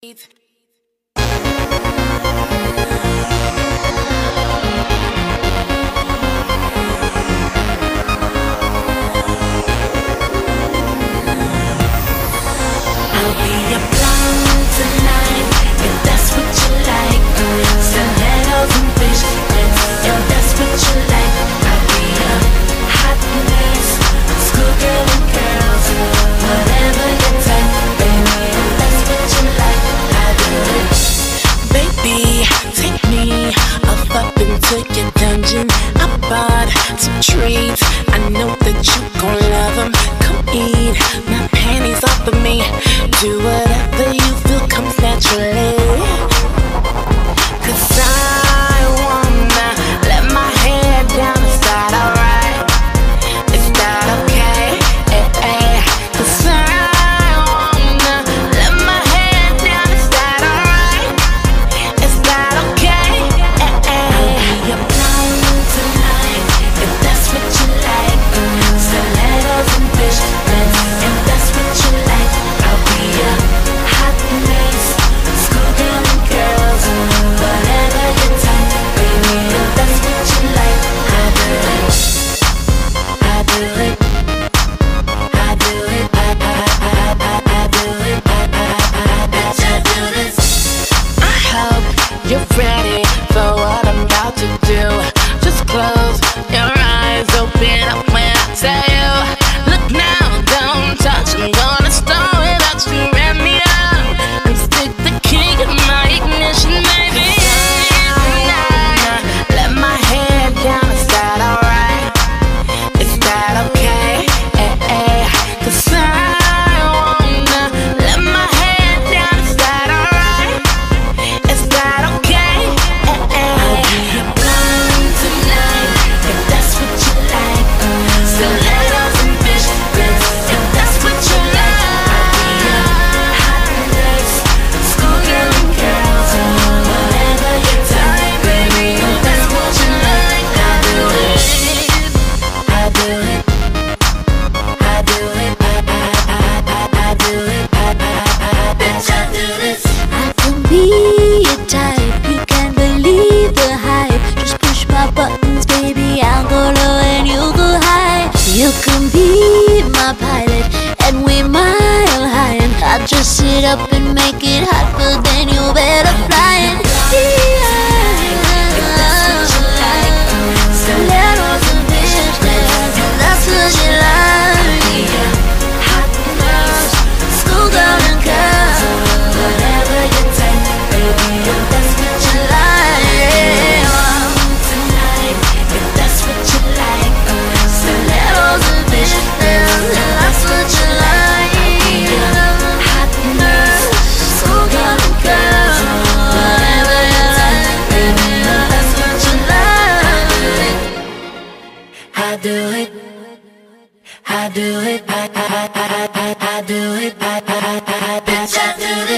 Some treats, I know that you gon' love them. Come eat my panties off of me. Do whatever you feel comes naturally. 'Cause I wanna let my hair down. Is that alright? Is that okay? Eh, eh. 'Cause I wanna let my hair down. Is that alright? Is that okay? Eh, eh. I'll be your blonde tonight, if that's what you like. Stilettos and fishnets, if that's what you like. I'll be a hot mess, schoolgirl and girls, whatever your type, baby. If that's what you like, I do it. I do it. I do it. I do it. Bitch, I do this. I hope you're ready for what I'm about to do. Just close your eyes, open up when I tell you. Look now, don't touch. I'm gonna start without you. Wrap me up and stick the key in my ignition, baby. Nah, let my hair down. Is that alright? Is that okay? Eh, eh. 'Cause I wanna let my hair down. Is that alright? Is that okay? Eh, eh. I'll be your blonde tonight, if that's what you like. Stilettos and fishnets, if that's what you like. I'll be your hot mess, schoolgirl and girls, whatever your type, baby. If that's what you like, I do it. I do it. I do it. I do it. Bitch, I do this. I can be your type, you can believe the hype. Just push my buttons, baby, I'll go low and you go high. You can be my pilot, and we mile high. And I'll just sit up and make it hot, but then you better fly it. Stilettos and fishnets, if that's what you like. Hot mess, Schoolgirl and girl, whatever your type, baby. If that's what you like. Tonight, if that's what you like. stilettos and fishnets, if that's what you like. Hot mess, Schoolgirl and girl, whatever you like, baby, if that's what you like. I do it. I do it. I do it. Bitch, I do this.